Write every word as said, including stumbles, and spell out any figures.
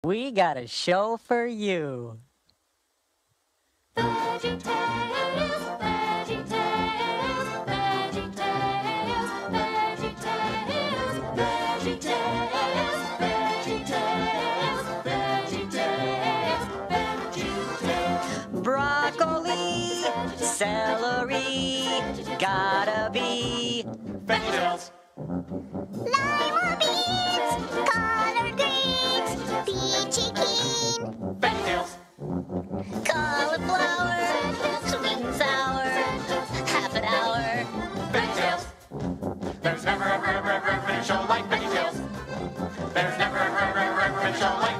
We got a show for you. VeggieTales, VeggieTales, VeggieTales, VeggieTales, VeggieTales, VeggieTales, VeggieTales, VeggieTales. Broccoli, celery, gotta be VeggieTales. Lima beans, collard greens, peachy keen, VeggieTales. cauliflower, sweet and sour, half an hour. VeggieTales. There's never ever ever ever been a show like VeggieTales. There's never ever ever ever been a show like